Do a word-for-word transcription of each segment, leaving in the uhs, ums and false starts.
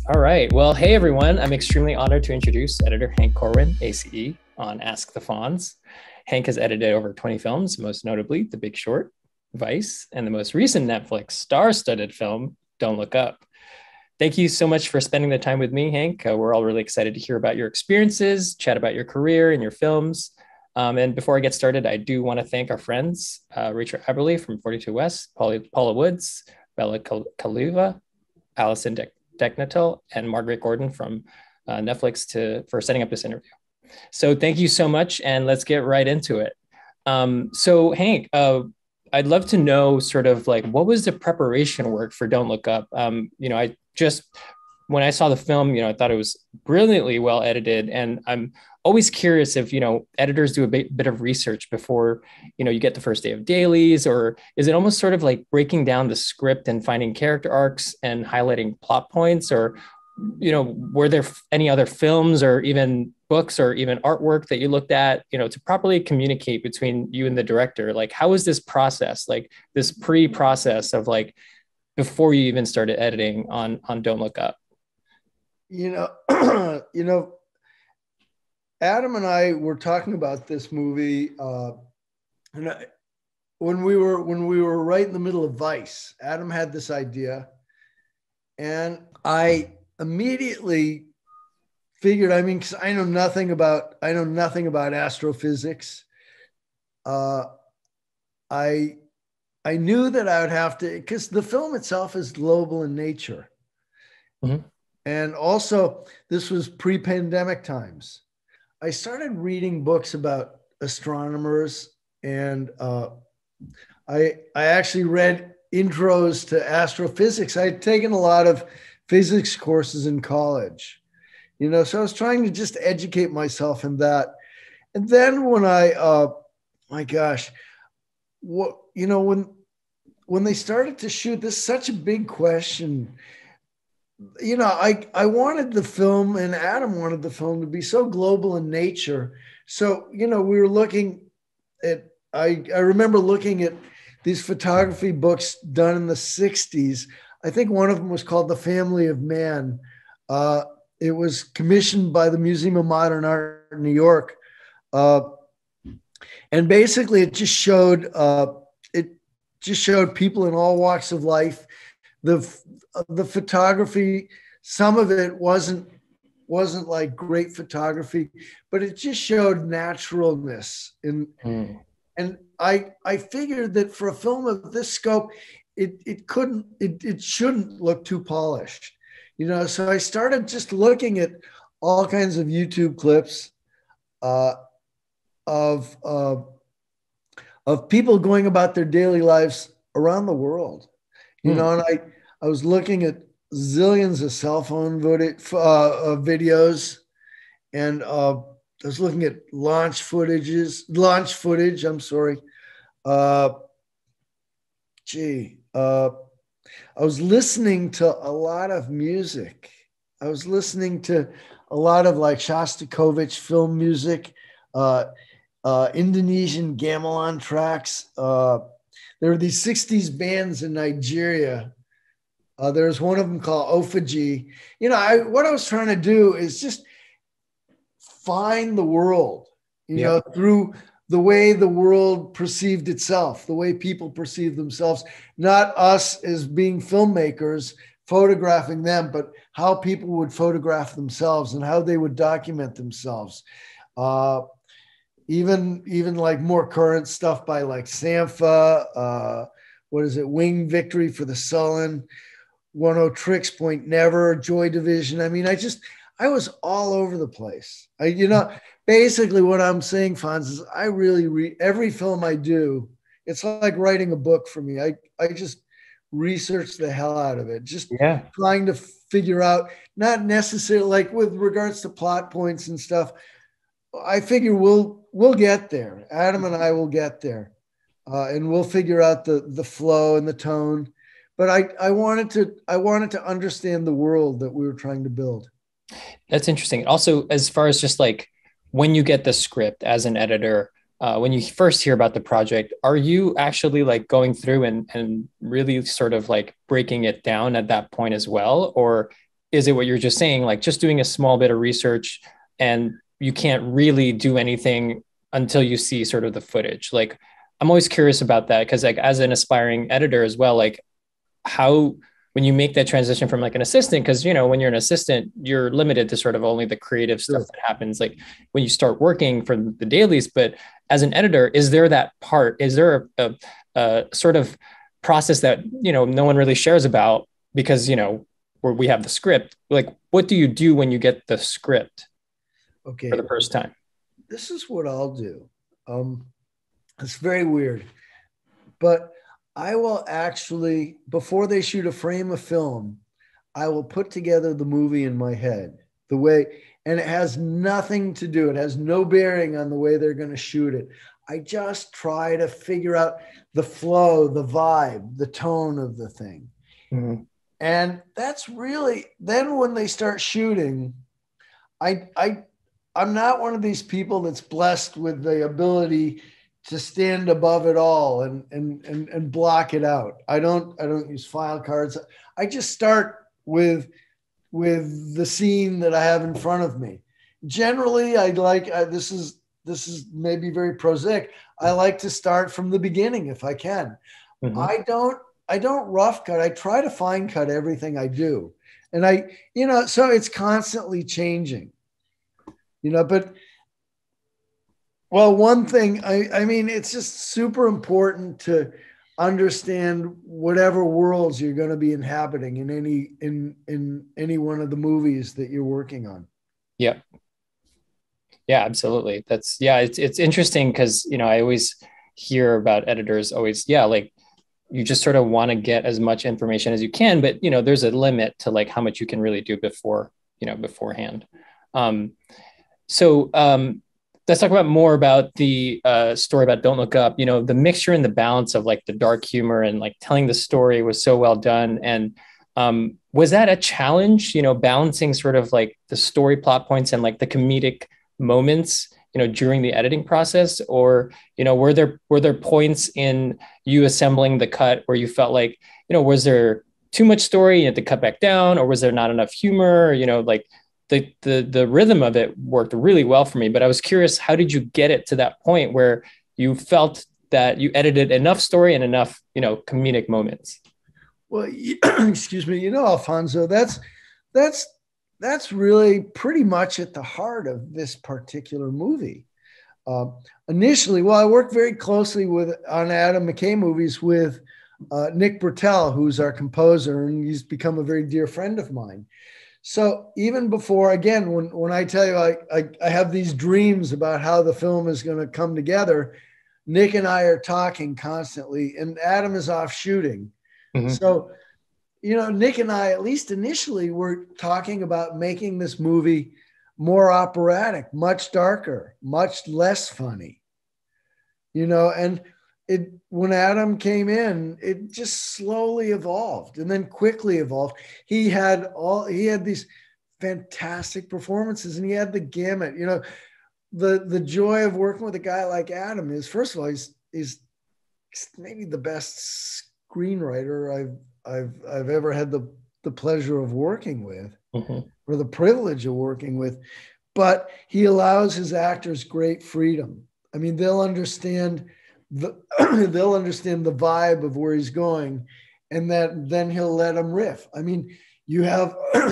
All right. Well, hey, everyone. I'm extremely honored to introduce editor Hank Corwin, A C E, on Ask the Fonz. Hank has edited over twenty films, most notably The Big Short, Vice, and the most recent Netflix star-studded film, Don't Look Up. Thank you so much for spending the time with me, Hank. Uh, we're all really excited to hear about your experiences, chat about your career and your films. Um, and before I get started, I do want to thank our friends, uh, Rachel Aberley from forty-two West, Paula, Paula Woods, Bella Kaluva, Allison De- Deknatel, and Margaret Gordon from uh, Netflix to, for setting up this interview. So thank you so much, and let's get right into it. Um, so Hank, uh, I'd love to know sort of like, what was the preparation work for Don't Look Up? Um, you know, I just, when I saw the film, you know, I thought it was brilliantly well edited, and I'm always curious if, you know, editors do a bit, bit of research before, you know, you get the first day of dailies, or is it almost sort of like breaking down the script and finding character arcs and highlighting plot points? Or, you know, were there any other films or even books or even artwork that you looked at, you know, to properly communicate between you and the director? Like, how was this process, like this pre-process of like, before you even started editing on, on Don't Look Up? You know, you know, Adam and I were talking about this movie, uh, and I, when we were when we were right in the middle of Vice. Adam had this idea, and I immediately figured. I mean, because I know nothing about I know nothing about astrophysics. Uh, I I knew that I would have to, because the film itself is global in nature, mm-hmm. and also this was pre-pandemic times. I started reading books about astronomers, and uh, I I actually read intros to astrophysics. I had taken a lot of physics courses in college, you know, so I was trying to just educate myself in that. And then when I, uh, my gosh, what you know when when they started to shoot, this is such a big question. You know, I, I wanted the film, and Adam wanted the film to be so global in nature. So, you know, we were looking at, I, I remember looking at these photography books done in the sixties. I think one of them was called The Family of Man. Uh, it was commissioned by the Museum of Modern Art in New York. Uh, and basically it just showed, uh, it just showed people in all walks of life. The the photography, some of it wasn't wasn't like great photography, but it just showed naturalness. And mm. and I I figured that for a film of this scope, it it couldn't it it shouldn't look too polished, you know. So I started just looking at all kinds of YouTube clips uh, of uh, of people going about their daily lives around the world. You know, and I, I was looking at zillions of cell phone footage, uh, uh, videos, and uh, I was looking at launch footages, launch footage. I'm sorry. Uh, gee, uh, I was listening to a lot of music. I was listening to a lot of like Shostakovich film music, uh, uh, Indonesian gamelan tracks. Uh, There were these sixties bands in Nigeria. Uh, there's one of them called Ofaji. You know, I, what I was trying to do is just find the world, you yep. know, through the way the world perceived itself, the way people perceive themselves, not us as being filmmakers photographing them, but how people would photograph themselves and how they would document themselves. Uh, Even, even like more current stuff by like Sampha, uh, what is it? Wing Victory for the Sullen, One O Tricks Point Never, Joy Division. I mean, I just, I was all over the place. I, you know, basically what I'm saying, Fonz, is I really read every film I do. It's like writing a book for me. I, I just research the hell out of it. Just yeah. trying to figure out, not necessarily like with regards to plot points and stuff. I figure we'll we'll get there. Adam and I will get there, uh, and we'll figure out the the flow and the tone. But I I wanted to I wanted to understand the world that we were trying to build. That's interesting. Also, as far as just like when you get the script as an editor, uh, when you first hear about the project, are you actually like going through and and really sort of like breaking it down at that point as well, or is it what you're just saying, like just doing a small bit of research and you can't really do anything until you see sort of the footage? Like, I'm always curious about that because like as an aspiring editor as well, like how, when you make that transition from like an assistant, because, you know, when you're an assistant, you're limited to sort of only the creative stuff that happens like when you start working for the dailies. But as an editor, is there that part, is there a, a, a sort of process that, you know, no one really shares about because, you know, where we have the script? Like, what do you do when you get the script okay, for the first time? This is what I'll do. Um, it's very weird, but I will actually, before they shoot a frame of film, I will put together the movie in my head, the way, and it has nothing to do, it has no bearing on the way they're going to shoot it. I just try to figure out the flow, the vibe, the tone of the thing. Mm-hmm. And that's really, then when they start shooting, I, I, I'm not one of these people that's blessed with the ability to stand above it all and, and, and, and block it out. I don't, I don't use file cards. I just start with, with the scene that I have in front of me. Generally, I like, I, this is, this is maybe very prosaic. I like to start from the beginning if I can. Mm-hmm. I don't, I don't rough cut. I try to fine cut everything I do. And I, you know, so it's constantly changing, you know, but well, one thing, I, I mean, it's just super important to understand whatever worlds you're going to be inhabiting in any, in, in any one of the movies that you're working on. Yeah. Yeah, absolutely. That's, yeah, it's, it's interesting because, you know, I always hear about editors always, yeah, like you just sort of want to get as much information as you can, but, you know, there's a limit to like how much you can really do before, you know, beforehand. Um, so, um, let's talk about more about the uh, story about Don't Look Up. You know, the mixture and the balance of like the dark humor and like telling the story was so well done. And um, was that a challenge, you know, balancing sort of like the story plot points and like the comedic moments, you know, during the editing process? Or, you know, were there, were there points in you assembling the cut where you felt like, you know, was there too much story, you had to cut back down, or was there not enough humor? You know, like, The, the the rhythm of it worked really well for me, but I was curious, how did you get it to that point where you felt that you edited enough story and enough, you know, comedic moments? Well, excuse me, you know, Alfonso, that's that's that's really pretty much at the heart of this particular movie. Uh, initially, well, I worked very closely with on Adam McKay movies with uh, Nick Britell, who's our composer, and he's become a very dear friend of mine. So even before, again, when, when I tell you I, I, I have these dreams about how the film is going to come together, Nick and I are talking constantly, and Adam is off shooting. Mm-hmm. So, you know, Nick and I, at least initially, were talking about making this movie more operatic, much darker, much less funny, you know, and it, when Adam came in, it just slowly evolved and then quickly evolved. He had all, he had these fantastic performances and he had the gamut, you know, the, the joy of working with a guy like Adam is, first of all, he's, he's maybe the best screenwriter I've, I've, I've ever had the, the pleasure of working with, mm-hmm. or the privilege of working with, but he allows his actors great freedom. I mean, they'll understand The, they'll understand the vibe of where he's going, and that then he'll let them riff. I mean, you have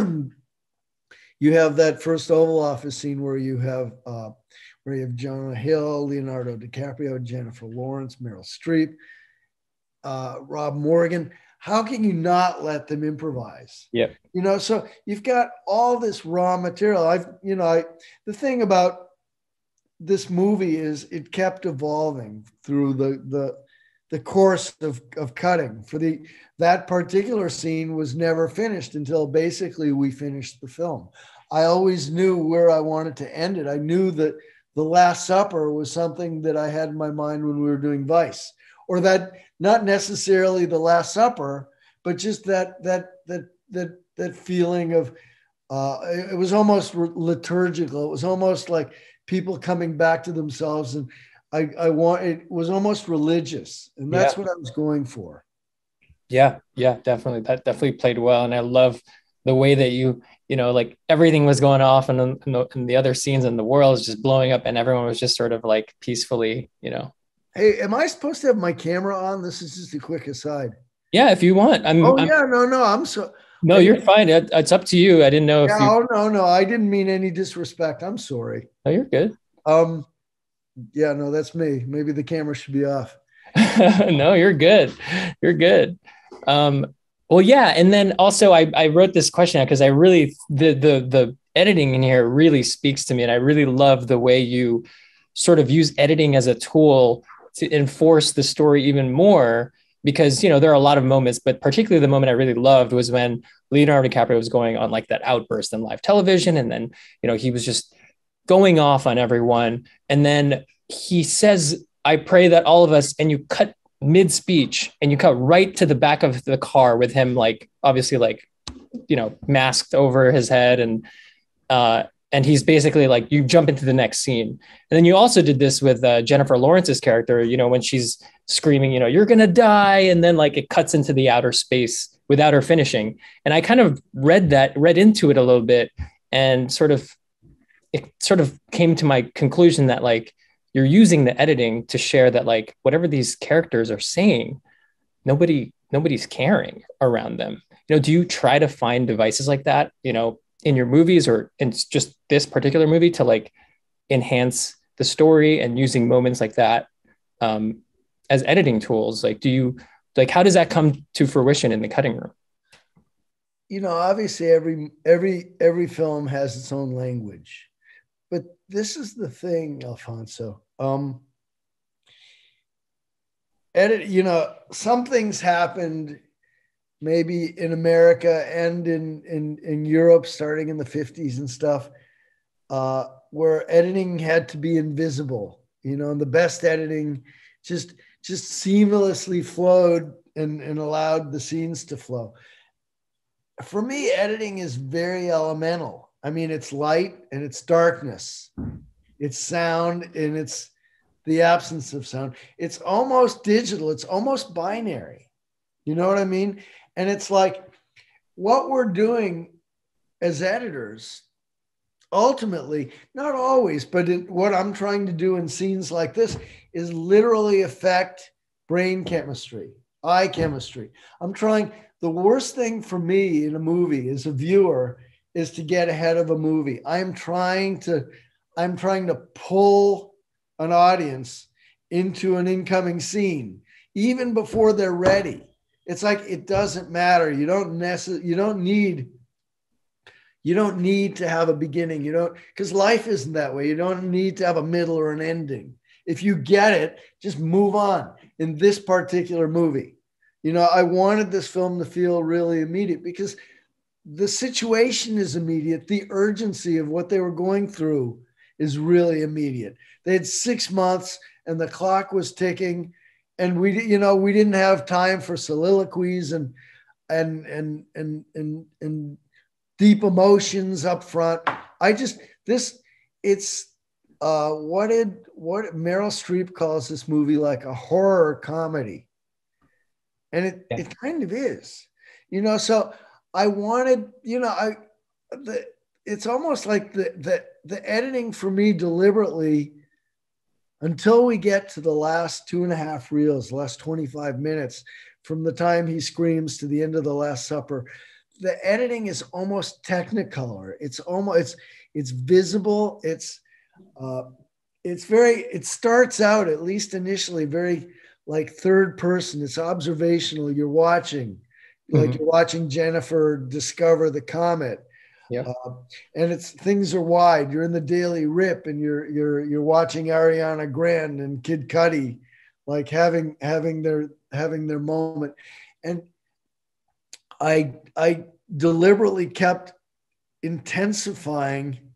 you have that first Oval Office scene where you have uh, where you have Jonah Hill, Leonardo DiCaprio, Jennifer Lawrence, Meryl Streep, uh, Rob Morgan. How can you not let them improvise? Yeah, you know. So you've got all this raw material. I've you know, I the thing about this movie is it kept evolving through the the the course of, of cutting. For the that particular scene was never finished until basically we finished the film. I always knew where I wanted to end it. I knew that the Last Supper was something that I had in my mind when we were doing Vice, or that not necessarily the Last Supper, but just that that that that that feeling of uh, it was almost liturgical. It was almost like people coming back to themselves, and I, I want, it was almost religious, and that's yeah. what I was going for. Yeah, yeah, definitely. That definitely played well. And I love the way that you, you know, like everything was going off and then and the, and the other scenes in the world is just blowing up and everyone was just sort of like peacefully, you know. Hey, am I supposed to have my camera on? This is just a quick aside. Yeah, if you want. I'm, Oh I'm yeah, no, no, I'm so. no, I you're fine. It, it's up to you. I didn't know if yeah, you. oh no, no, I didn't mean any disrespect. I'm sorry. Oh, you're good. Um, yeah, no, that's me. Maybe the camera should be off. No, you're good. You're good. Um, well, yeah, and then also I I wrote this question because I really the the the editing in here really speaks to me, and I really love the way you sort of use editing as a tool to enforce the story even more. Because you know there are a lot of moments, but particularly the moment I really loved was when Leonardo DiCaprio was going on like that outburst in live television, and then you know he was just going off on everyone, and then he says, I pray that all of us, and you cut mid speech and you cut right to the back of the car with him, like obviously like, you know, masked over his head. And, uh, and he's basically like, you jump into the next scene. And then you also did this with uh, Jennifer Lawrence's character, you know, when she's screaming, you know, you're going to die. And then like it cuts into the outer space without her finishing. And I kind of read that, read into it a little bit and sort of, it sort of came to my conclusion that like, you're using the editing to share that like whatever these characters are saying, nobody nobody's caring around them. You know, do you try to find devices like that, you know, in your movies or in just this particular movie to like enhance the story and using moments like that um, as editing tools? Like, do you like how does that come to fruition in the cutting room? You know, obviously every every every film has its own language, but this is the thing, Alfonso. Um, edit, you know, some things happened maybe in America and in in in Europe starting in the fifties and stuff, uh, where editing had to be invisible, you know, and the best editing just just seamlessly flowed and, and allowed the scenes to flow. For me, editing is very elemental. I mean, it's light and it's darkness. It's sound and it's the absence of sound. It's almost digital. It's almost binary. You know what I mean? And it's like what we're doing as editors, ultimately, not always, but in, what I'm trying to do in scenes like this is literally affect brain chemistry, eye chemistry. I'm trying, the worst thing for me in a movie as a viewer is to get ahead of a movie. I'm trying to I'm trying to pull an audience into an incoming scene, even before they're ready. It's like, it doesn't matter. You don't necessarily, you don't need, you don't need to have a beginning. You don't, because life isn't that way. You don't need to have a middle or an ending. If you get it, just move on. In this particular movie, you know, I wanted this film to feel really immediate because the situation is immediate. The urgency of what they were going through is really immediate. They had six months and the clock was ticking, and we, you know, we didn't have time for soliloquies and and and and and and deep emotions up front. I just this it's uh, what did what Meryl Streep calls this movie, like a horror comedy, and it yeah. it kind of is, you know. So I wanted, you know, I the it's almost like the the the editing for me deliberately, until we get to the last two and a half reels, last twenty-five minutes, from the time he screams to the end of the Last Supper, the editing is almost technicolor. It's almost, it's, it's visible. It's, uh, it's very, it starts out, at least initially, very like third person. It's observational. You're watching, like mm-hmm. you're watching Jennifer discover the comet. Yeah. Uh, and it's, things are wide. You're in the Daily Rip and you're, you're, you're watching Ariana Grande and Kid Cudi, like having, having their, having their moment. And I, I deliberately kept intensifying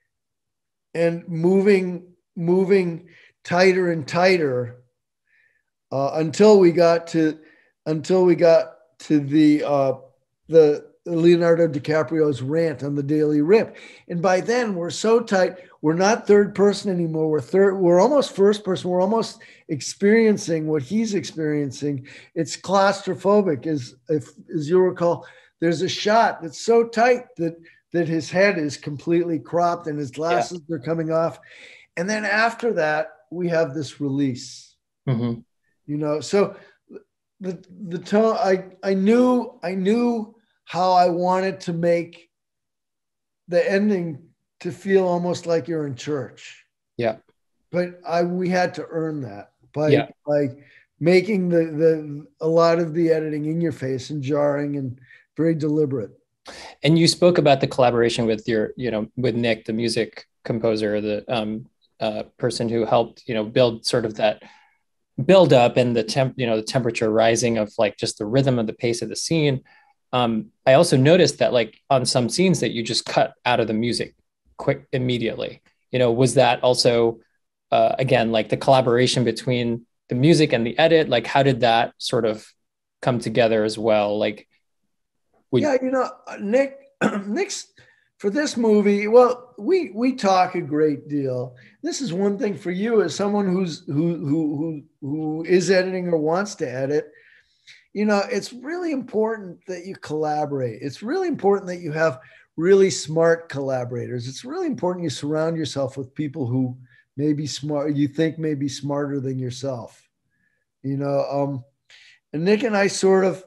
and moving, moving tighter and tighter uh, until we got to, until we got to the, uh, the, Leonardo DiCaprio's rant on the Daily Rip. And by then we're so tight, we're not third person anymore. We're third, we're almost first person. We're almost experiencing what he's experiencing. It's claustrophobic, as if, as you'll recall, there's a shot that's so tight that that his head is completely cropped and his glasses yeah. are coming off. And then after that, we have this release. Mm-hmm. You know, so the the tone I I knew I knew how I wanted to make the ending to feel almost like you're in church. Yeah. But I we had to earn that by yeah. by making the the a lot of the editing in your face and jarring and very deliberate. And you spoke about the collaboration with your, you know, with Nick, the music composer, the um, uh, person who helped, you know, build sort of that build up and the temp, you know, the temperature rising of like just the rhythm of the pace of the scene. Um, I also noticed that like on some scenes that you just cut out of the music quick immediately. You know, was that also uh, again like the collaboration between the music and the edit? Like, how did that sort of come together as well? Like. We, yeah, you know, Nick, Nick's for this movie. Well, we we talk a great deal. This is one thing for you as someone who's who who who who is editing or wants to edit. You know, it's really important that you collaborate. It's really important that you have really smart collaborators. It's really important you surround yourself with people who may be smart. You think may be smarter than yourself. You know, um, and Nick and I sort of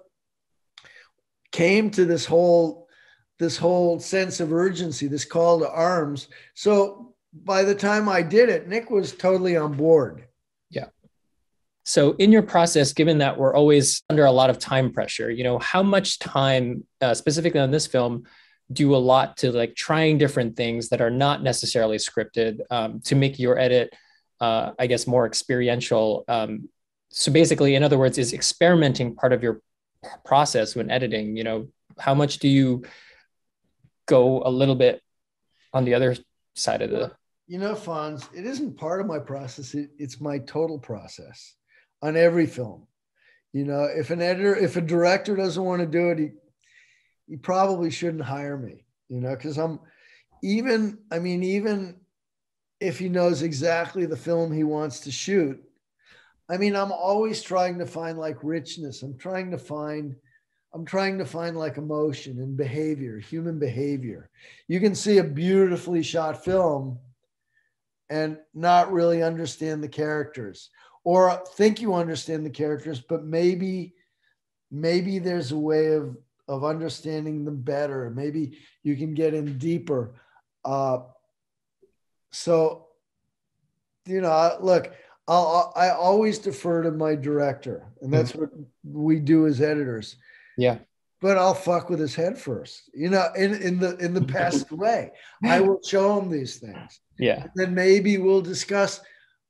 came to this whole this whole sense of urgency, this call to arms. So by the time I did it, Nick was totally on board. Yeah. So in your process, given that we're always under a lot of time pressure, you know, how much time uh, specifically on this film do a lot to like trying different things that are not necessarily scripted um, to make your edit, uh, I guess, more experiential. Um, so basically, in other words, is experimenting part of your process when editing? You know, how much do you go a little bit on the other side of the you know Fonz, it isn't part of my process, it, it's my total process on every film. You know, if an editor if a director doesn't want to do it, he he probably shouldn't hire me, you know, because I'm even I mean even if he knows exactly the film he wants to shoot, I mean, I'm always trying to find like richness. I'm trying to find, I'm trying to find like emotion and behavior, human behavior. You can see a beautifully shot film and not really understand the characters, or think you understand the characters, but maybe, maybe there's a way of, of understanding them better. Maybe you can get in deeper. Uh, so, you know, look, I'll, I always defer to my director, and that's mm-hmm. what we do as editors. Yeah. But I'll fuck with his head first, you know, in, in the in the best way. I will show him these things. Yeah. And then maybe we'll discuss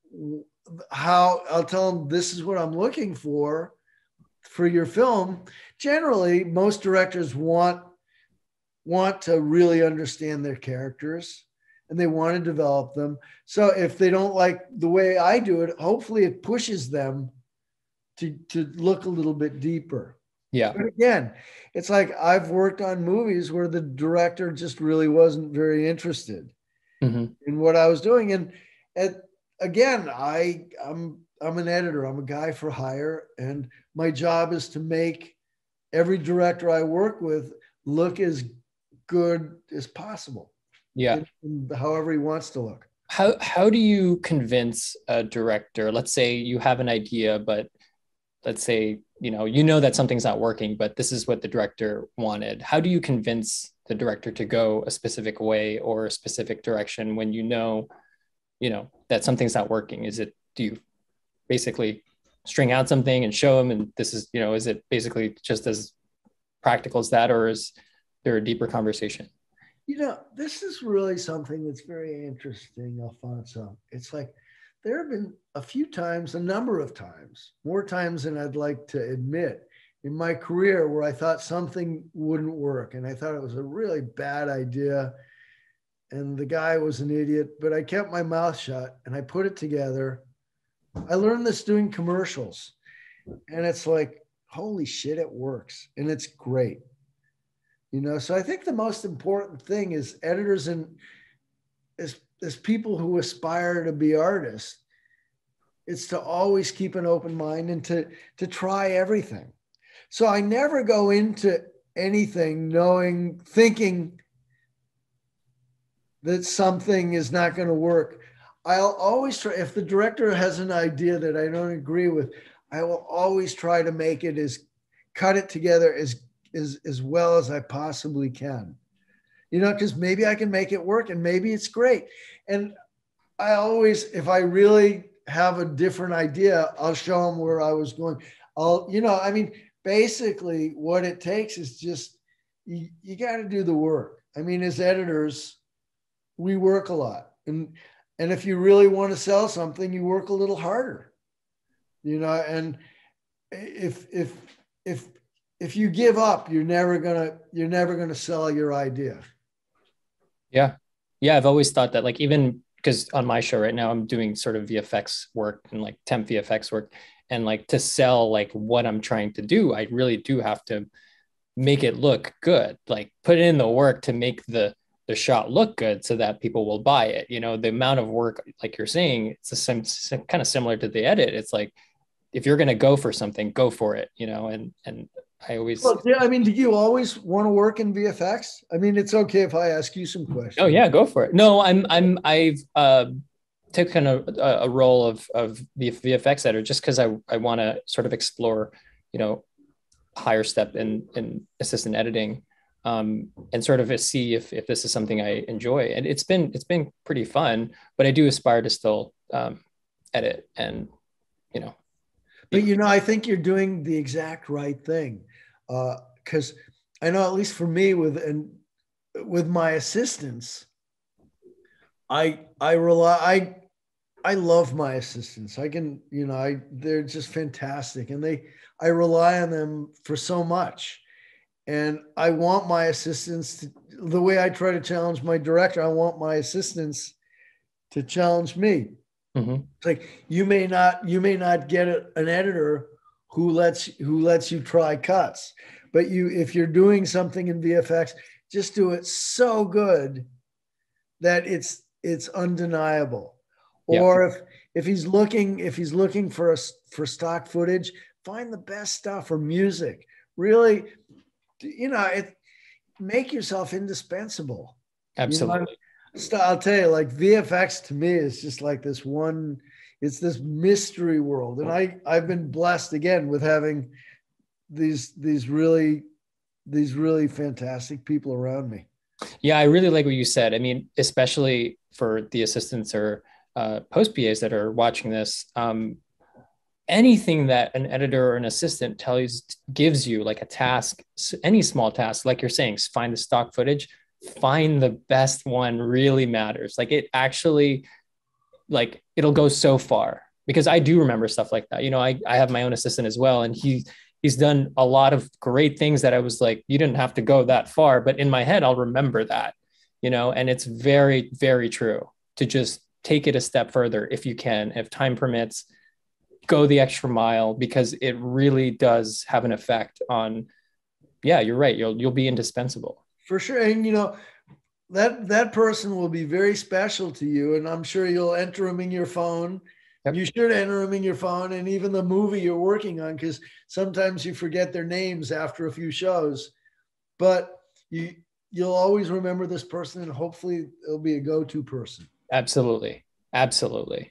how I'll tell him this is what I'm looking for for your film. Generally, most directors want want to really understand their characters, and they want to develop them. So if they don't like the way I do it, hopefully it pushes them to, to look a little bit deeper. Yeah. But again, it's like I've worked on movies where the director just really wasn't very interested mm-hmm. in what I was doing. And, and again, I, I'm, I'm an editor. I'm a guy for hire. And my job is to make every director I work with look as good as possible. Yeah. In, in however he wants to look. How how do you convince a director? Let's say you have an idea, but let's say, you know, you know that something's not working, but this is what the director wanted. How do you convince the director to go a specific way or a specific direction when you know, you know, that something's not working? Is it, do you basically string out something and show them, and this is, you know, is it basically just as practical as that, or is there a deeper conversation? You know, this is really something that's very interesting, Alfonso. It's like there have been a few times, a number of times, more times than I'd like to admit in my career where I thought something wouldn't work. And I thought it was a really bad idea. And the guy was an idiot, but I kept my mouth shut and I put it together. I learned this doing commercials. And it's like, holy shit, it works. And it's great. You know, so I think the most important thing is editors and as, as people who aspire to be artists, it's to always keep an open mind and to, to try everything. So I never go into anything knowing, thinking that something is not going to work. I'll always try, if the director has an idea that I don't agree with, I will always try to make it as, cut it together as, as, as well as I possibly can. You know, because maybe I can make it work and maybe it's great. And I always, if I really have a different idea, I'll show them where I was going. I'll, you know, I mean, basically what it takes is just, you, you got to do the work. I mean, as editors, we work a lot. And, and if you really want to sell something, you work a little harder, you know, and if, if, if, if you give up, you're never going to, you're never going to sell your idea. Yeah. Yeah. I've always thought that, like, even because on my show right now, I'm doing sort of V F X work and like temp V F X work. And like to sell like what I'm trying to do, I really do have to make it look good, like put in the work to make the, the shot look good so that people will buy it. You know, the amount of work, like you're saying, it's the same, same kind of similar to the edit. It's like, if you're going to go for something, go for it, you know, and, and I always. Well, yeah, I mean, do you always want to work in V F X? I mean, it's okay if I ask you some questions. Oh yeah, go for it. No, I'm, I'm, I've uh, taken a, a role of, of the V F X editor just because I, I want to sort of explore, you know, higher step in, in assistant editing. Um, and sort of see if, if this is something I enjoy. And it's been, it's been pretty fun, but I do aspire to still um, edit and, you know. But, you know, I think you're doing the exact right thing. Because uh, I know, at least for me, with, and with my assistants, I, I rely, I, I love my assistants. I can, you know, I, they're just fantastic. And they, I rely on them for so much. And I want my assistants to, the way I try to challenge my director, I want my assistants to challenge me. Mm-hmm. It's like, you may not, you may not get a, an editor who lets, who lets you try cuts, but you, if you're doing something in V F X, just do it so good that it's, it's undeniable. Yeah. Or if, if he's looking, if he's looking for a, for stock footage, find the best stuff, or music. Really, you know, it, make yourself indispensable. Absolutely. You know, I'll tell you, like, V F X to me is just like this one, it's this mystery world. And I, I've been blessed again with having these, these really, these really fantastic people around me. Yeah. I really like what you said. I mean, especially for the assistants or uh, post P As that are watching this, um, anything that an editor or an assistant tells, gives you, like a task, any small task, like you're saying, find the stock footage, find the best one, really matters. Like, it actually, like, it'll go so far, because I do remember stuff like that. You know, I, I have my own assistant as well. And he, he's done a lot of great things that I was like, you didn't have to go that far, but in my head, I'll remember that, you know, and it's very, very true to just take it a step further if you can, if time permits. Go the extra mile, because it really does have an effect on, yeah, you're right. You'll, you'll be indispensable. For sure. And, you know, that, that person will be very special to you. And I'm sure you'll enter them in your phone. Yep. You should enter them in your phone, and even the movie you're working on, because sometimes you forget their names after a few shows, but you, you'll always remember this person, and hopefully it'll be a go-to person. Absolutely. Absolutely.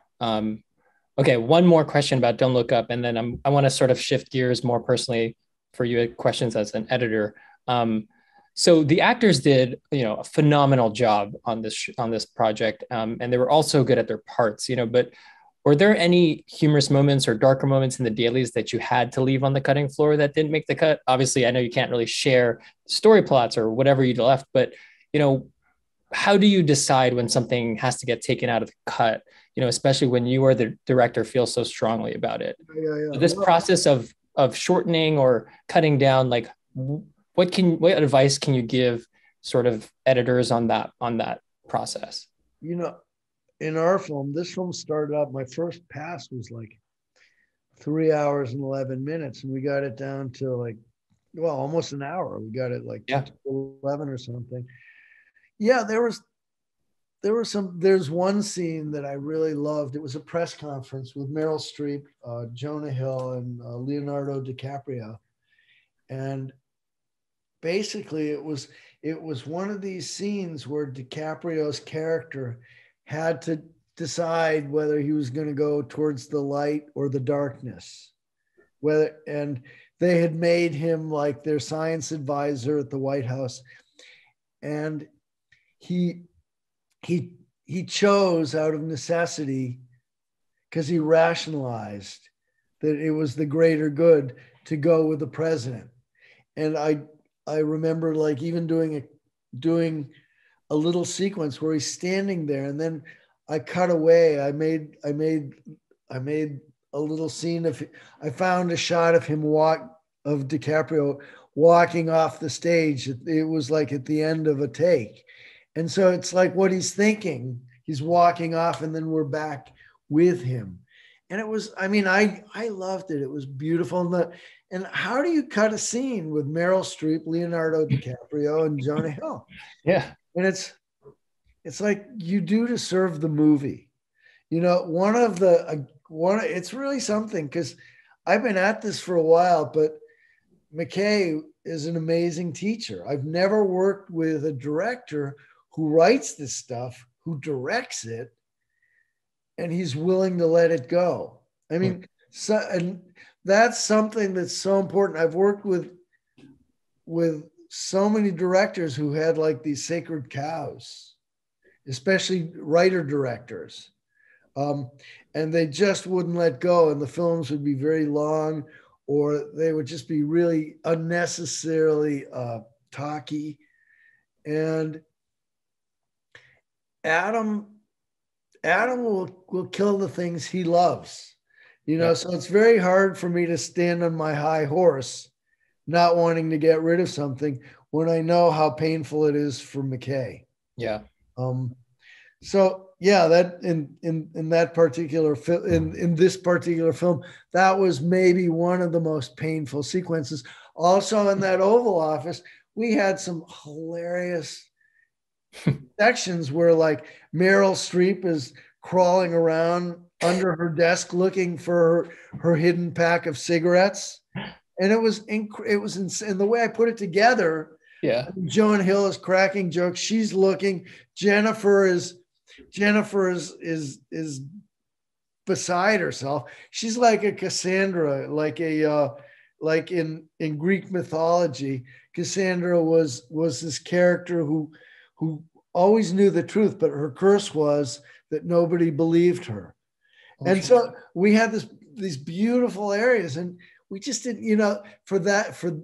Um, Okay, one more question about Don't Look Up, and then I'm, I want to sort of shift gears more personally for you, questions as an editor. Um, so the actors did, you know, a phenomenal job on this on this project, um, and they were also good at their parts, you know. But were there any humorous moments or darker moments in the dailies that you had to leave on the cutting floor that didn't make the cut? Obviously, I know you can't really share story plots or whatever you left, but, you know, how do you decide when something has to get taken out of the cut? You know, especially when you or the director feel so strongly about it. Yeah, yeah. So this well, process of of shortening or cutting down, like, what can what advice can you give sort of editors on that on that process? You know, in our film, this film started out, my first pass was like three hours and eleven minutes, and we got it down to like, well, almost an hour. We got it like yeah. eleven or something. Yeah, there was. There was some, there's one scene that I really loved. It was a press conference with Meryl Streep, uh, Jonah Hill, and uh, Leonardo DiCaprio. And basically it was it was one of these scenes where DiCaprio's character had to decide whether he was going to go towards the light or the darkness. Whether and they had made him like their science advisor at the White House, and he he he chose out of necessity, because he rationalized that it was the greater good to go with the president. And I I remember like even doing a doing a little sequence where he's standing there, and then I cut away. I made I made I made a little scene of I found a shot of him walk of DiCaprio walking off the stage. It was like at the end of a take. And so it's like what he's thinking. He's walking off, and then we're back with him. And it was, I mean, I I loved it. It was beautiful. And, the, and how do you cut a scene with Meryl Streep, Leonardo DiCaprio, and Jonah Hill? Yeah. And it's it's like you do to serve the movie. You know, one of the uh, one, it's really something, because I've been at this for a while, but McKay is an amazing teacher. I've never worked with a director who writes this stuff, who directs it, and he's willing to let it go. I mean, so, and that's something that's so important. I've worked with with so many directors who had like these sacred cows, especially writer directors. Um, and they just wouldn't let go, and the films would be very long, or they would just be really unnecessarily uh, talky. And Adam, Adam will, will kill the things he loves, you know, yeah. So it's very hard for me to stand on my high horse, not wanting to get rid of something when I know how painful it is for McKay. Yeah. Um, so yeah, that in, in, in that particular film, in, in this particular film, that was maybe one of the most painful sequences. Also in that Oval Office, we had some hilarious sections where like Meryl Streep is crawling around under her desk looking for her, her hidden pack of cigarettes. And it was, inc- it was insane. The way I put it together, yeah. Jonah Hill is cracking jokes. She's looking, Jennifer is, Jennifer is, is, is beside herself. She's like a Cassandra, like a, uh, like in, in Greek mythology, Cassandra was, was this character who, who always knew the truth, but her curse was that nobody believed her. Oh, and so we had this, these beautiful areas, and we just didn't, you know, for that, for,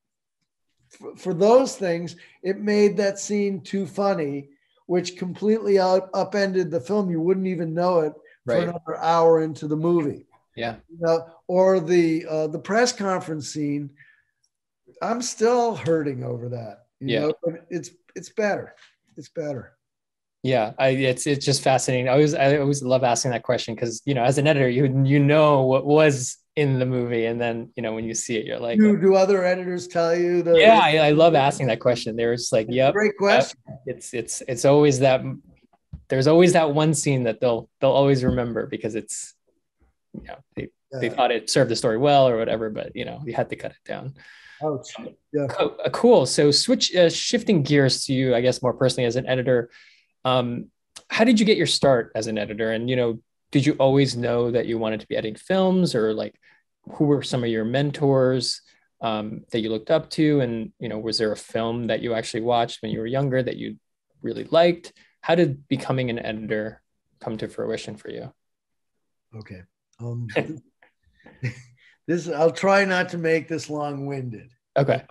for, for those things, it made that scene too funny, which completely out, upended the film. You wouldn't even know it for right. another hour into the movie. Yeah. You know, or the, uh, the press conference scene, I'm still hurting over that. You yeah. know, but it's, it's better. It's better. Yeah, I, it's it's just fascinating. I always I always love asking that question, because you know, as an editor, you you know what was in the movie, and then you know when you see it, you're like, do, do other editors tell you? The, yeah, I, I love asking that question. They're just like, yep, great question. Yep. It's it's it's always that. There's always that one scene that they'll they'll always remember, because it's, you know, they yeah. they thought it served the story well or whatever, but you know, you had to cut it down. Oh, yeah. Cool. So switch uh, shifting gears to you, I guess, more personally as an editor. Um, how did you get your start as an editor? And, you know, did you always know that you wanted to be editing films, or like who were some of your mentors um, that you looked up to? And, you know, was there a film that you actually watched when you were younger that you really liked? How did becoming an editor come to fruition for you? Okay. Um, this, I'll try not to make this long-winded. Okay.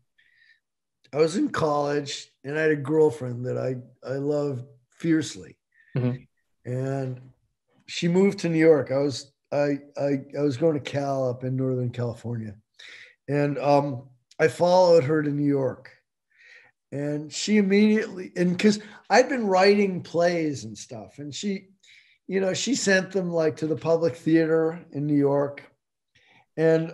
I was in college, and I had a girlfriend that I, I loved fiercely. Mm-hmm. And she moved to New York. I was I, I I was going to Cal up in Northern California. And um, I followed her to New York. And she immediately, and because I'd been writing plays and stuff, and she, you know, she sent them like to the Public Theater in New York. And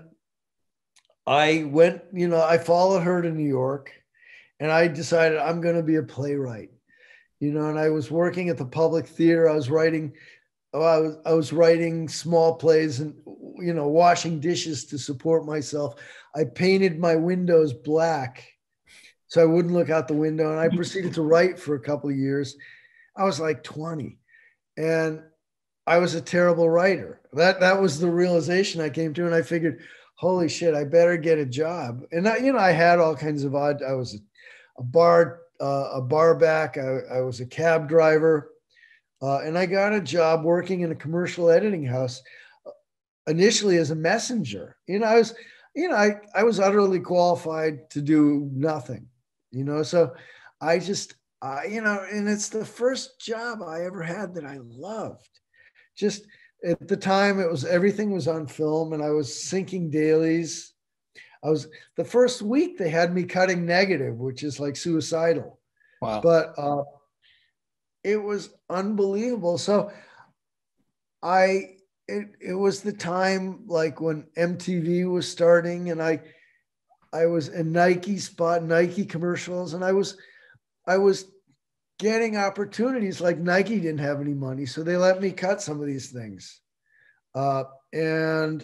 I went, you know, I followed her to New York. And I decided I'm going to be a playwright, you know, and I was working at the Public Theater. I was writing, oh, I was, I was writing small plays and, you know, washing dishes to support myself. I painted my windows black so I wouldn't look out the window. And I proceeded to write for a couple of years. I was like twenty, and I was a terrible writer. That that was the realization I came to, and I figured, holy shit, I better get a job. And I, you know, I had all kinds of odd. I was a, a bar uh, a bar back. I, I was a cab driver, uh, and I got a job working in a commercial editing house. Initially as a messenger, you know, I was, you know, I I was utterly qualified to do nothing, you know. So I just, I, you know, and it's the first job I ever had that I loved. Just at the time, it was everything was on film, and I was syncing dailies. I was the first week they had me cutting negative, which is like suicidal. Wow. But uh, it was unbelievable. So I, it, it was the time like when M T V was starting, and I, I was in Nike spot, Nike commercials, and I was, I was getting opportunities. Like Nike didn't have any money, so they let me cut some of these things. Uh, and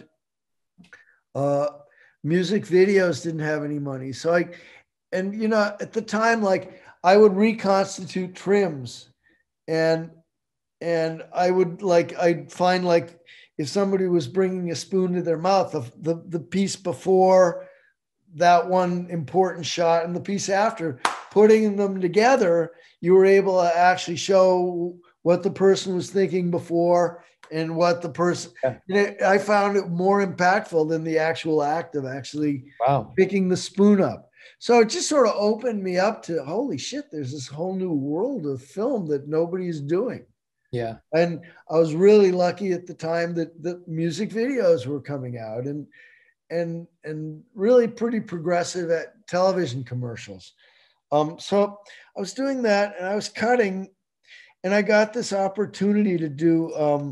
uh, music videos didn't have any money. So I, and you know, at the time, like I would reconstitute trims, and, and I would like, I'd find like if somebody was bringing a spoon to their mouth, the, the, the piece before that one important shot and the piece after, putting them together, you were able to actually show what the person was thinking before and what the person, yeah. I found it more impactful than the actual act of actually wow. picking the spoon up. So it just sort of opened me up to, holy shit, there's this whole new world of film that nobody's doing. Yeah. And I was really lucky at the time that the music videos were coming out, and, and, and really pretty progressive at television commercials. Um, so I was doing that, and I was cutting, and I got this opportunity to do um,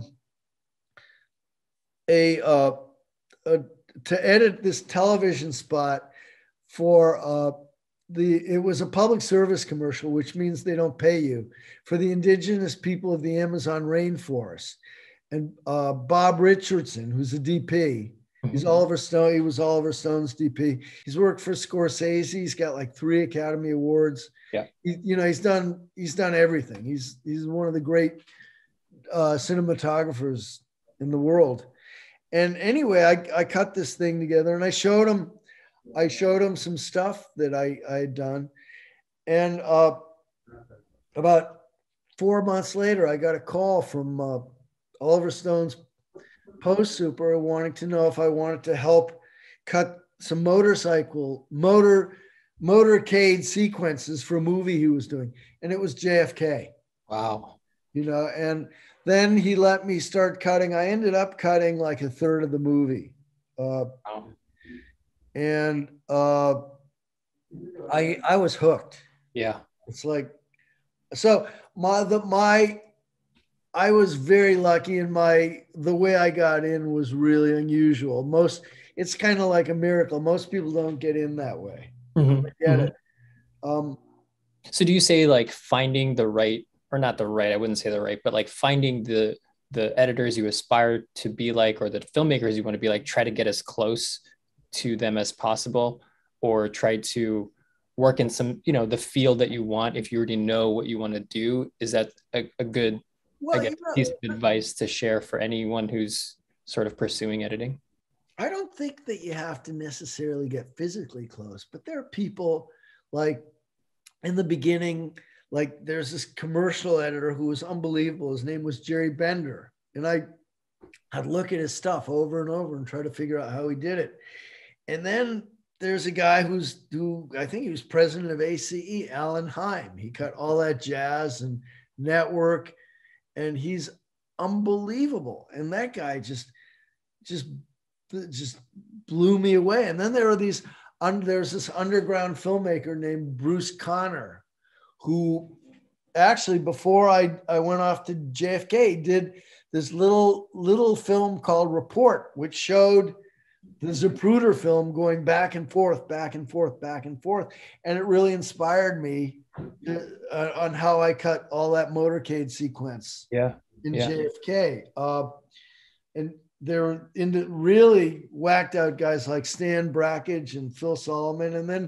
a, uh, a to edit this television spot for uh, the. It was a public service commercial, which means they don't pay you, for the indigenous people of the Amazon rainforest. And uh, Bob Richardson, who's a D P. He's Oliver Stone. He was Oliver Stone's D P. He's worked for Scorsese. He's got like three Academy Awards. Yeah. He, you know, he's done, he's done everything. He's, he's one of the great uh, cinematographers in the world. And anyway, I, I cut this thing together, and I showed him, I showed him some stuff that I, I had done. And uh, about four months later, I got a call from uh, Oliver Stone's post super wanting to know if I wanted to help cut some motorcycle motor motorcade sequences for a movie he was doing, and it was J F K. Wow. You know, and then he let me start cutting. I ended up cutting like a third of the movie, uh, Wow. and uh, I I was hooked. Yeah, it's like so my the my. I was very lucky, and my the way I got in was really unusual. Most it's kind of like a miracle. Most people don't get in that way. mm-hmm. I get mm-hmm. it. Um, so do you say like finding the right, or not the right, I wouldn't say the right, but like finding the the editors you aspire to be like, or the filmmakers you want to be like, try to get as close to them as possible, or try to work in some, you know, the field that you want if you already know what you want to do? Is that a, a good Well, I guess, you know, piece of advice to share for anyone who's sort of pursuing editing? I don't think that you have to necessarily get physically close, but there are people like in the beginning, like there's this commercial editor who was unbelievable. His name was Jerry Bender. And I, I'd look at his stuff over and over and try to figure out how he did it. And then there's a guy who's, who I think he was president of A C E, Alan Heim. He cut All That Jazz and Network, and he's unbelievable. And that guy just, just, just blew me away. And then there are these, un, there's this underground filmmaker named Bruce Conner, who actually, before I, I went off to J F K, did this little, little film called Report, which showed the Zapruder film going back and forth, back and forth, back and forth. And it really inspired me uh, on how I cut all that motorcade sequence. Yeah. In yeah. J F K. Uh, and they're into really whacked out guys like Stan Brakhage and Phil Solomon. And then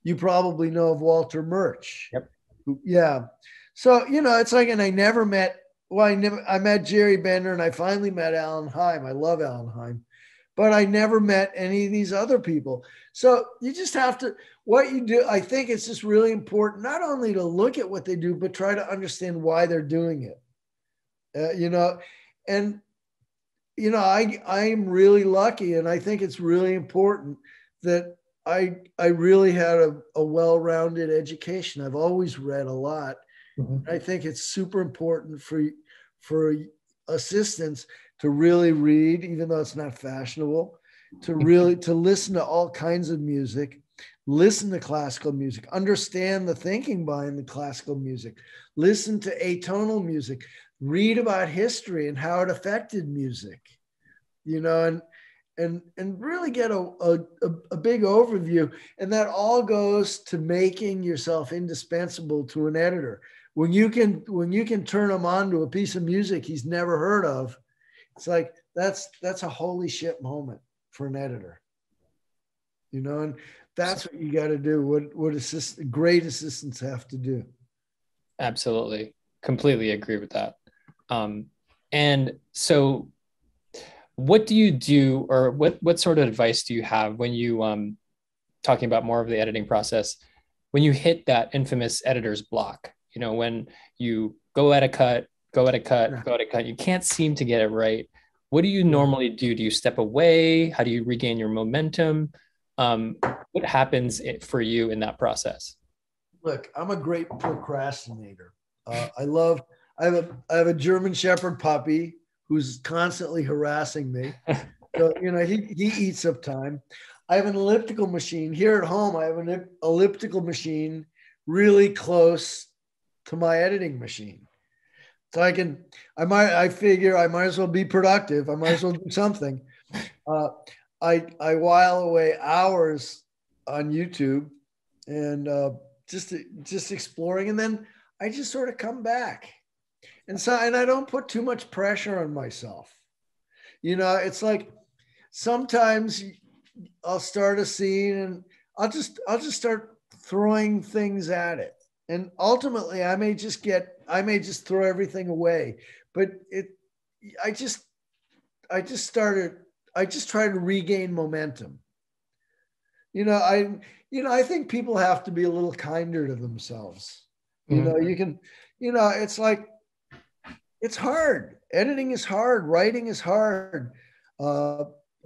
you probably know of Walter Murch. Yep. Yeah. So, you know, it's like, and I never met, well, I never, I met Jerry Bender and I finally met Alan Heim. I love Alan Heim, but I never met any of these other people. So you just have to, what you do, I think it's just really important, not only to look at what they do, but try to understand why they're doing it. Uh, you know, and, you know, I, I'm really lucky, and I think it's really important that I, I really had a, a well-rounded education. I've always read a lot. Mm-hmm. I think it's super important for, for assistants to really read, even though it's not fashionable, to really, to listen to all kinds of music, listen to classical music, understand the thinking behind the classical music, listen to atonal music, read about history and how it affected music, you know, and, and, and really get a, a, a big overview. And that all goes to making yourself indispensable to an editor. When you can, when you can turn him on to a piece of music he's never heard of, it's like, that's, that's a holy shit moment for an editor, you know, and that's what you got to do. What, what assist, great assistants have to do. Absolutely. Completely agree with that. Um, and so what do you do, or what, what sort of advice do you have when you, um, talking about more of the editing process, when you hit that infamous editor's block, you know, when you go at a cut, go at a cut, yeah. go at a cut, you can't seem to get it right. What do you yeah. normally do? Do you step away? How do you regain your momentum? Um, what happens for you in that process? Look, I'm a great procrastinator. Uh, I love, I have a, I have a German Shepherd puppy who's constantly harassing me. So, you know, he, he eats up time. I have an elliptical machine here at home. I have an elliptical machine really close to my editing machine. So I can, I might, I figure I might as well be productive. I might as well do something. Uh, I, I while away hours on YouTube and uh, just, just exploring. And then I just sort of come back. And so, and I don't put too much pressure on myself. You know, it's like sometimes I'll start a scene and I'll just, I'll just start throwing things at it. And ultimately I may just get, I may just throw everything away, but it, I just, I just started, I just try to regain momentum. You know, I, you know, I think people have to be a little kinder to themselves. You mm-hmm. know, you can, you know, it's like, it's hard. Editing is hard. Writing is hard. Uh,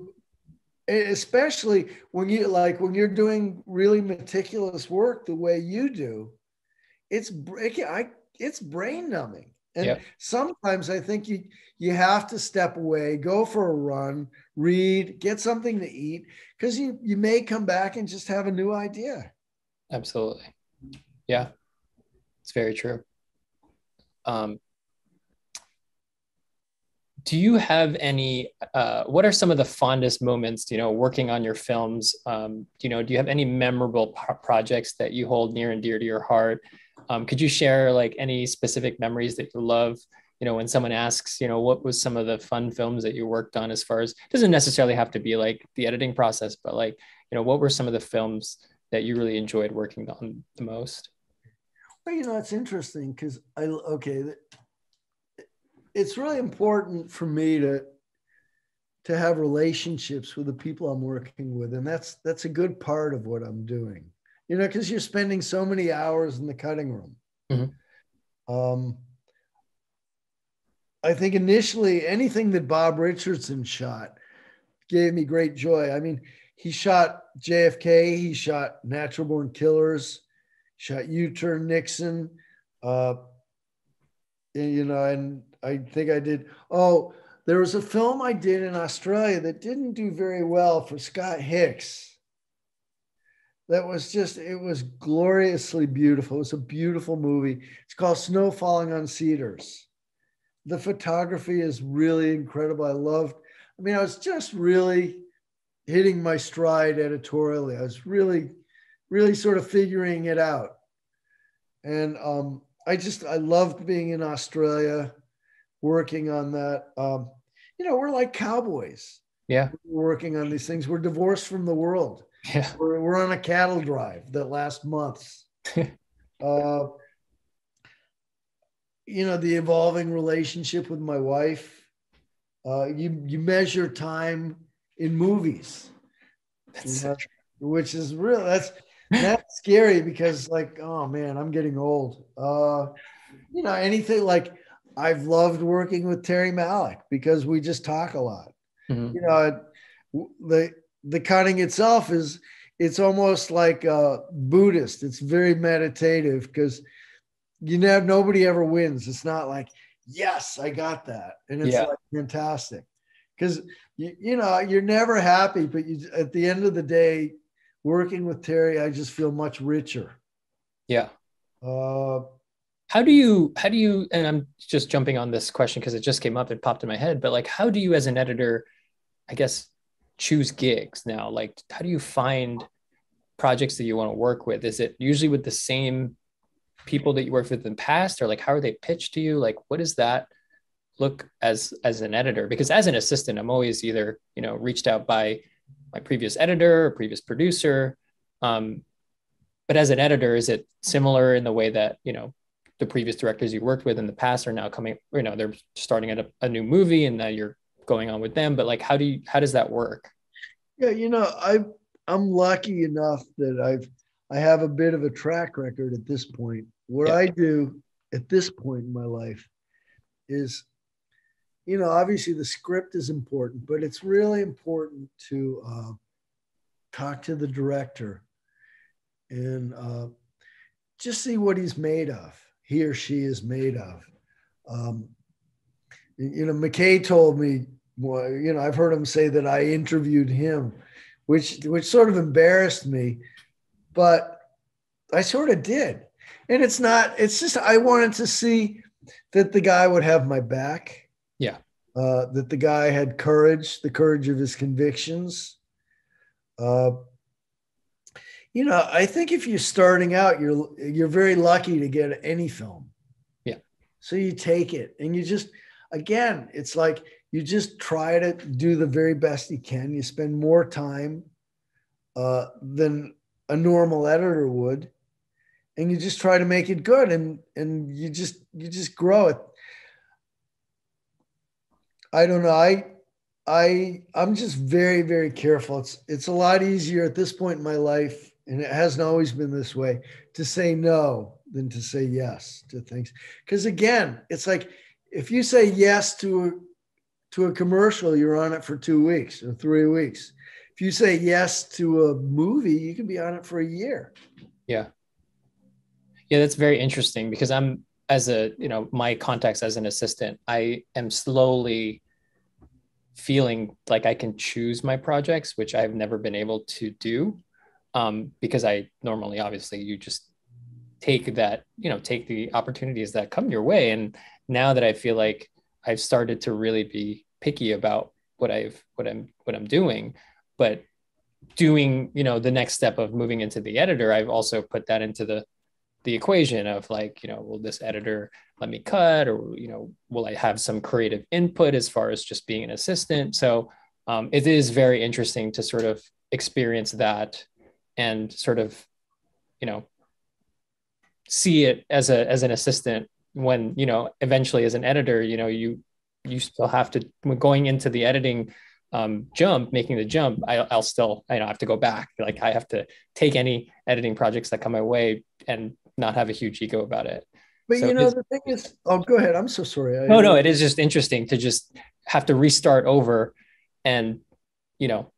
especially when you like, when you're doing really meticulous work the way you do, it's, I, it's brain numbing. And yep. sometimes I think you, you have to step away, go for a run, read, get something to eat, because you, you may come back and just have a new idea. Absolutely. Yeah, it's very true. Um, do you have any, uh, what are some of the fondest moments, you know, working on your films? Um, you know, do you have any memorable pro- projects that you hold near and dear to your heart? Um, could you share like any specific memories that you love? You know, when someone asks, you know, what was some of the fun films that you worked on, as far as, it doesn't necessarily have to be like the editing process, but like, you know, what were some of the films that you really enjoyed working on the most? Well, you know, it's interesting because I, okay, it's really important for me to, to have relationships with the people I'm working with. And that's, that's a good part of what I'm doing, you know, because you're spending so many hours in the cutting room. Mm-hmm. Um, I think initially anything that Bob Richardson shot gave me great joy. I mean, he shot J F K, he shot Natural Born Killers, shot U-Turn Nixon, uh, and, you know, and I think I did, oh, there was a film I did in Australia that didn't do very well for Scott Hicks. That was just, it was gloriously beautiful. It was a beautiful movie. It's called Snow Falling on Cedars. The photography is really incredible. I loved, I mean, I was just really hitting my stride editorially. I was really, really sort of figuring it out. And um, I just, I loved being in Australia, working on that. Um, you know, we're like cowboys. Yeah. We're working on these things. We're divorced from the world. Yeah. We're, we're on a cattle drive that lasts months. uh, you know, the evolving relationship with my wife. Uh, you you measure time in movies, That's you so know, which is real. That's that's scary because, like, oh man, I'm getting old. Uh, you know, anything like I've loved working with Terry Malick because we just talk a lot. true. You know, the the cutting itself is it's almost like uh, Buddhist. It's very meditative because you know nobody ever wins. It's not like yes, I got that, and it's Yeah. like fantastic because you, you know you're never happy, but you at the end of the day, working with Terry, I just feel much richer. Yeah. Uh, How do you, how do you, and I'm just jumping on this question because it just came up, it popped in my head, but like, how do you as an editor, I guess, choose gigs now? Like, how do you find projects that you want to work with? Is it usually with the same people that you worked with in the past, or like, how are they pitched to you? Like, what does that look as, as an editor? Because as an assistant, I'm always either, you know, reached out by my previous editor or previous producer. Um, but as an editor, is it similar in the way that, you know, the previous directors you worked with in the past are now coming, you know, they're starting at a, a new movie and now you're going on with them, but like, how do you, how does that work? yeah, you know, I I'm lucky enough that I've I have a bit of a track record at this point. What Yeah. I do at this point in my life is, you know, obviously the script is important, but it's really important to uh, talk to the director and uh, just see what he's made of, he or she is made of. Um, you know, McKay told me, well, you know, I've heard him say that I interviewed him, which which sort of embarrassed me, but I sort of did. And it's not, it's just I wanted to see that the guy would have my back, Yeah. uh, that the guy had courage, the courage of his convictions. Uh, you know, I think if you're starting out, you're you're very lucky to get any film. Yeah. So you take it and you just, again, it's like you just try to do the very best you can. You spend more time uh, than a normal editor would, and you just try to make it good, and and you just you just grow it. I don't know. I I I'm just very very careful. It's it's a lot easier at this point in my life, and it hasn't always been this way, to say no than to say yes to things. Because again, it's like if you say yes to a, to a commercial, you're on it for two weeks or three weeks. If you say yes to a movie, you can be on it for a year. Yeah. Yeah. That's very interesting because I'm, as a, you know, my contacts as an assistant, I am slowly feeling like I can choose my projects, which I've never been able to do. Um, because I normally, obviously, you just take that, you know, take the opportunities that come your way. And now that I feel like I've started to really be picky about what I've, what I'm, what I'm doing, but doing, you know, the next step of moving into the editor, I've also put that into the, the equation of like, you know, will this editor let me cut, or, you know, will I have some creative input as far as just being an assistant? So um, it is very interesting to sort of experience that and sort of, you know, see it as a as an assistant when, you know, eventually as an editor, you know, you you still have to, when going into the editing um, jump, making the jump, I, I'll still, I don't have to go back. Like I have to take any editing projects that come my way and not have a huge ego about it. But So you know, it's, the thing is, oh, go ahead. I'm so sorry. I no, no, interrupted. it is just interesting to just have to restart over and, you know,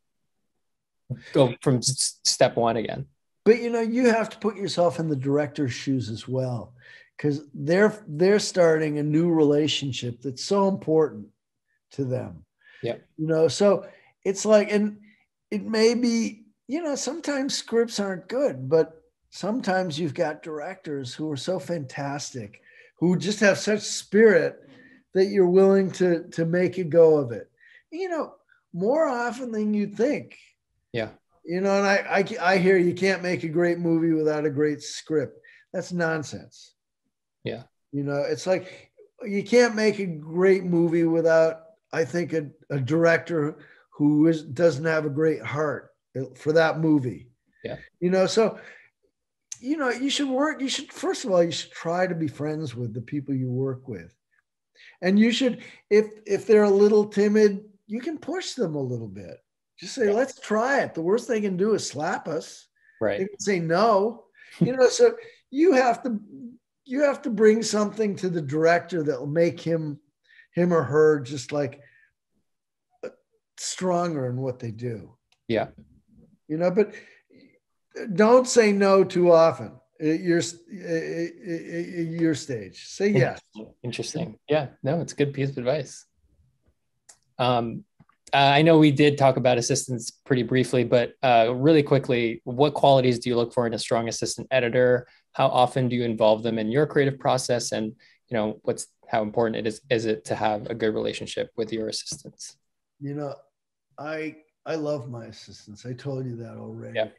go from s- step one again. But you know, you have to put yourself in the director's shoes as well, because they're they're starting a new relationship that's so important to them. Yeah. You know, so it's like, and it may be, you know, sometimes scripts aren't good, but sometimes you've got directors who are so fantastic, who just have such spirit that you're willing to to make a go of it. You know, more often than you think. Yeah. You know, and I, I I hear you can't make a great movie without a great script. That's nonsense. Yeah. You know, it's like you can't make a great movie without, I think, a, a director who is, doesn't have a great heart. for that movie. Yeah. You know, so, you know, you should work, you should, first of all, you should try to be friends with the people you work with. And you should, if, if they're a little timid, you can push them a little bit. Just say, yeah. let's try it. The worst they can do is slap us. Right. They can say no, you know, so you have to, you have to bring something to the director that will make him, him or her just like stronger in what they do. Yeah. You know, but don't say no too often at your, at your stage. Say yes. Interesting. Yeah, no, it's a good piece of advice. Um, uh, I know we did talk about assistants pretty briefly, but uh, really quickly, what qualities do you look for in a strong assistant editor? How often do you involve them in your creative process? And, you know, what's, how important it is, is it to have a good relationship with your assistants? You know, I, I love my assistants. I told you that already. Yeah.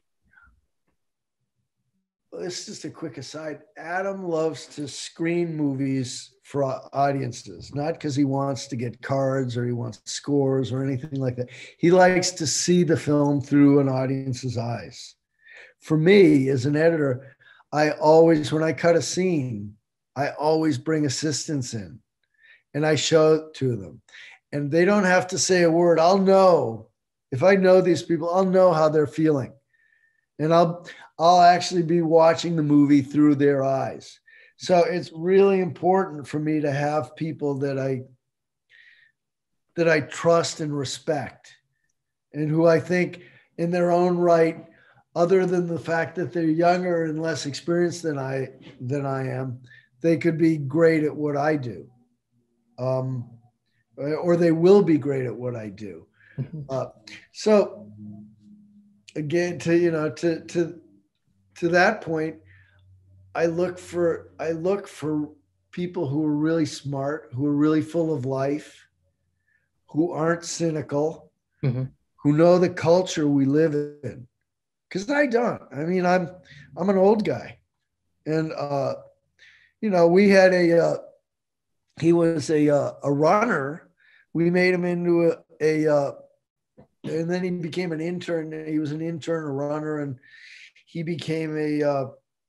This is just a quick aside. Adam loves to screen movies for audiences, not because he wants to get cards or he wants scores or anything like that. He likes to see the film through an audience's eyes. For me, as an editor, I always, when I cut a scene, I always bring assistants in and I show it to them. And they don't have to say a word. I'll know. If I know these people, I'll know how they're feeling. And I'll, I'll actually be watching the movie through their eyes. So it's really important for me to have people that I, that I trust and respect and who I think in their own right, other than the fact that they're younger and less experienced than I, than I am, they could be great at what I do. Um, or they will be great at what I do. Uh, so again, to, you know, to, to, to that point, I look for, I look for people who are really smart, who are really full of life, who aren't cynical, mm-hmm. who know the culture we live in. Cause I don't, I mean, I'm, I'm an old guy and, uh, you know, we had a, uh, he was a, uh, a runner. We made him into a, a, uh, and then he became an intern. He was an intern, a runner, and he became a uh,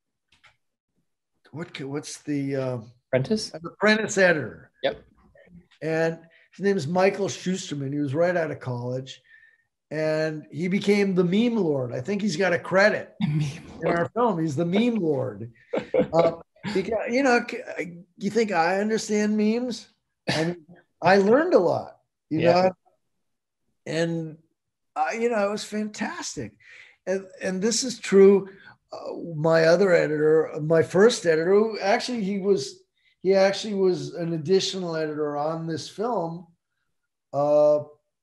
what? What's the uh, apprentice? An apprentice editor. Yep. And his name is Michael Schusterman. He was right out of college, and he became the meme lord. I think he's got a credit in our film. He's the meme lord. Uh, because, you know, you think I understand memes? I mean, I learned a lot. You yeah. know. And, uh, you know, it was fantastic. And, and this is true. Uh, my other editor, my first editor, who actually he was, he actually was an additional editor on this film, uh,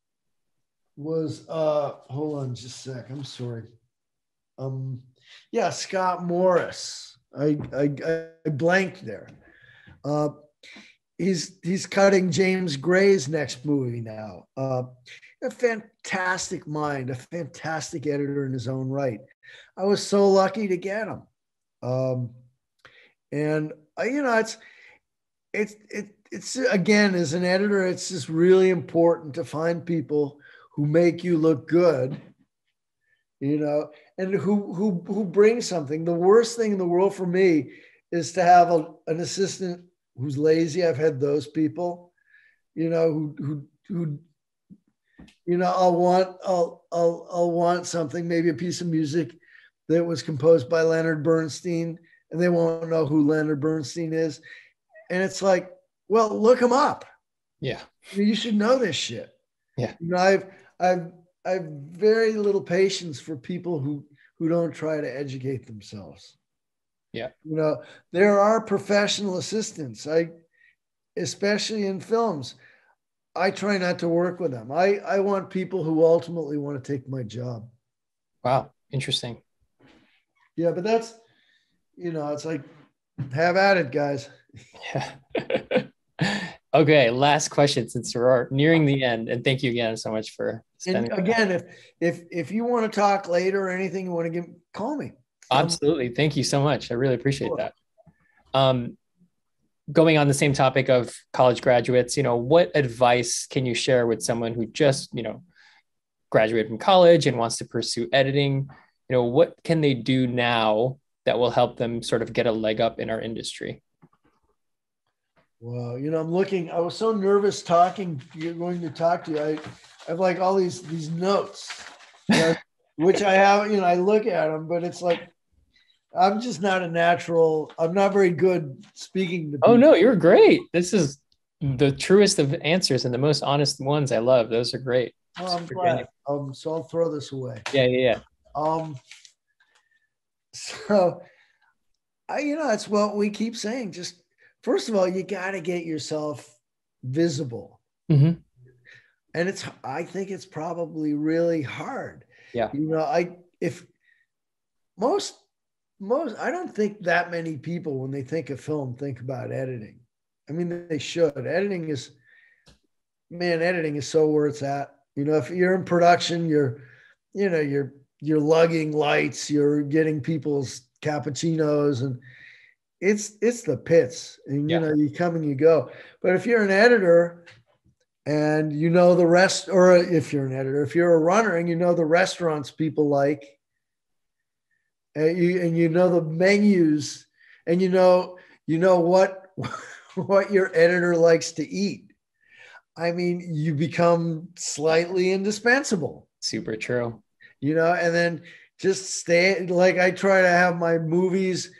was, uh, hold on just a sec. I'm sorry. Um, yeah, Scott Morris. I, I, I blanked there. Uh, he's, he's cutting James Gray's next movie now. Uh, A fantastic mind, a fantastic editor in his own right. I was so lucky to get him. Um, and uh, you know, it's, it's, it, it's again, as an editor, it's just really important to find people who make you look good, you know, and who, who, who bring something. The worst thing in the world for me is to have a, an assistant who's lazy. I've had those people, you know, who, who, who, you know, I'll want, I'll, I'll, I'll want something, maybe a piece of music that was composed by Leonard Bernstein, and they won't know who Leonard Bernstein is. And it's like, well, look him up. Yeah. You should know this shit. Yeah. You know, I've, I've, I've very little patience for people who, who don't try to educate themselves. Yeah. You know, there are professional assistants. I, especially in films, I try not to work with them. I, I want people who ultimately want to take my job. Wow. Interesting. Yeah, but that's, you know, it's like, have at it, guys. Yeah. Okay. Last question, since we're nearing the end, and thank you again so much for spending. And again, if, if, if you want to talk later or anything you want to give, call me. Absolutely. Thank you so much. I really appreciate sure. that. Um, Going on the same topic of college graduates, you know, what advice can you share with someone who just, you know, graduated from college and wants to pursue editing, you know, what can they do now that will help them sort of get a leg up in our industry? Well, you know, I'm looking, I was so nervous talking, you're going to talk to you. I, I have like all these, these notes, you know, which I have, you know, I look at them, but it's like, I'm just not a natural, I'm not very good speaking to people. Oh no, you're great. This is the truest of answers and the most honest ones. I love. Those are great. Oh, I'm glad. Um, so I'll throw this away. Yeah, yeah, yeah. Um, so I, you know, that's what we keep saying. Just first of all, you got to get yourself visible. Mm-hmm. And it's, I think it's probably really hard. Yeah. You know, I, if most, most, I don't think that many people, when they think of film, think about editing. I mean, they should. Editing is, man, editing is so where it's at. You know, if you're in production, you're, you know, you're, you're lugging lights, you're getting people's cappuccinos, and it's, it's the pits, and, you yeah. know, you come and you go. But if you're an editor and you know the rest, or if you're an editor, if you're a runner and you know the restaurants people like, and you, and you know the menus, and you know, you know what, what your editor likes to eat, I mean, you become slightly indispensable. Super true. You know, and then just stay, like I try to have my movies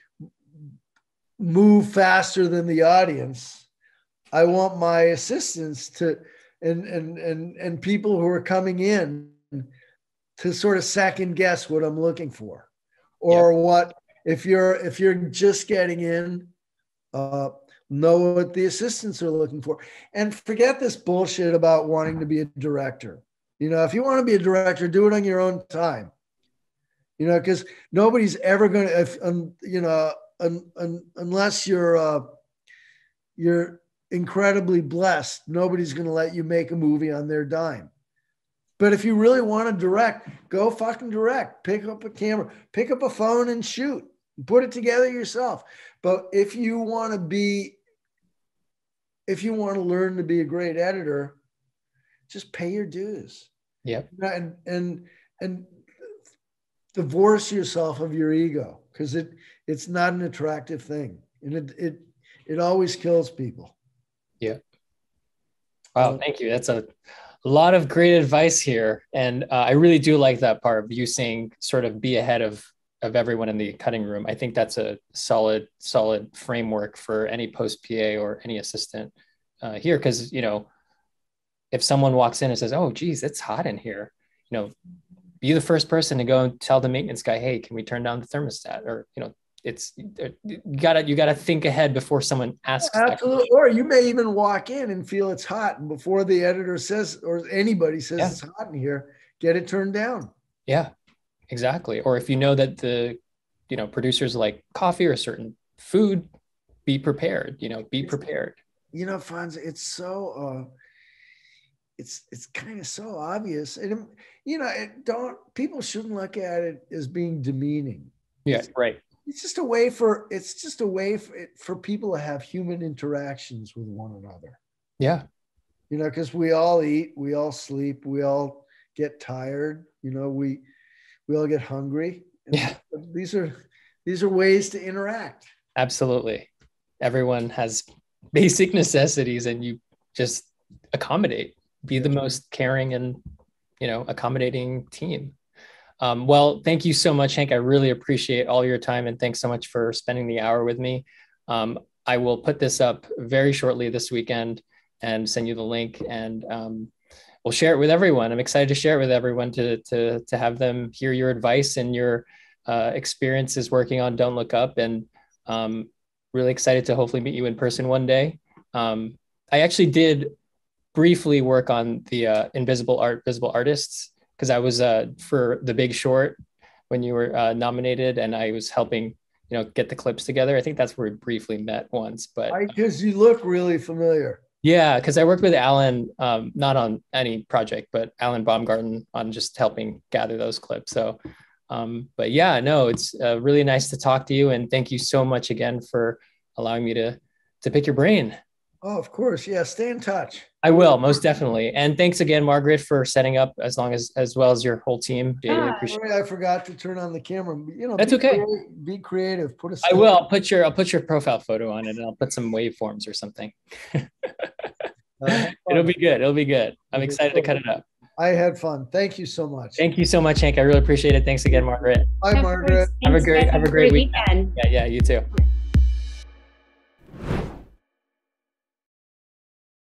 move faster than the audience. I want my assistants to, and, and, and, and people who are coming in to sort of second guess what I'm looking for, or yep. what, if you're, if you're just getting in, uh, know what the assistants are looking for, and forget this bullshit about wanting to be a director. You know, if you want to be a director, do it on your own time. You know, because nobody's ever going to, if um, you know, un, un, unless you're uh, you're incredibly blessed, nobody's going to let you make a movie on their dime. But if you really want to direct, go fucking direct. Pick up a camera, pick up a phone and shoot. Put it together yourself. But if you want to be, if you want to learn to be a great editor, just pay your dues. Yeah. And, and, and divorce yourself of your ego, because it, it's not an attractive thing. And it, it, it always kills people. Yeah. Wow. Thank you. That's a lot of great advice here. And uh, I really do like that part of you saying sort of be ahead of, of everyone in the cutting room. I think that's a solid, solid framework for any post P A or any assistant uh, here. Cause you know, if someone walks in and says, oh, geez, it's hot in here, you know, be the first person to go and tell the maintenance guy, hey, can we turn down the thermostat? Or, you know, it's, you gotta, you gotta think ahead before someone asks. Yeah, absolutely. Or you may even walk in and feel it's hot, and before the editor says, or anybody says yeah. it's hot in here, get it turned down. Yeah, exactly. Or if you know that the, you know, producers like coffee or certain food, be prepared, you know, be prepared. You know, Fonz, it's so, uh, it's, it's kind of so obvious. And, you know, it don't, people shouldn't look at it as being demeaning. Yeah, it's, right. It's just a way for, it's just a way for, for people to have human interactions with one another. Yeah. You know, because we all eat, we all sleep, we all get tired, you know, we, we all get hungry. And yeah. These are, these are ways to interact. Absolutely. Everyone has basic necessities, and you just accommodate, be the most caring and, you know, accommodating team. Um, well, thank you so much, Hank. I really appreciate all your time, and thanks so much for spending the hour with me. Um, I will put this up very shortly this weekend and send you the link, and um, we'll share it with everyone. I'm excited to share it with everyone to, to, to have them hear your advice and your uh, experiences working on Don't Look Up, and um, really excited to hopefully meet you in person one day. Um, I actually did briefly work on the uh, Invisible Art, Visible Artists, because I was uh, for The Big Short when you were uh, nominated, and I was helping, you know, get the clips together. I think that's where we briefly met once, but because you look really familiar. Yeah, because I worked with Alan, um, not on any project, but Alan Baumgarten on just helping gather those clips. So, um, but yeah, no, it's uh, really nice to talk to you, and thank you so much again for allowing me to to pick your brain. Oh, of course. Yeah. Stay in touch. I will, most definitely. And thanks again, Margaret, for setting up as long as as well as your whole team. Really Yeah. appreciate it. Sorry, I forgot to turn on the camera. You know, That's be okay. Creative, be creative. Put a I will. I'll put your I'll put your profile photo on it, and I'll put some waveforms or something. Uh, It'll be good. It'll be good. I'm excited to cut it up. I had fun. Thank you so much. Thank you so much, Hank. I really appreciate it. Thanks again, Margaret. Bye, Margaret. Have a Thanks, great guys. have a great weekend. weekend. Yeah, yeah, you too.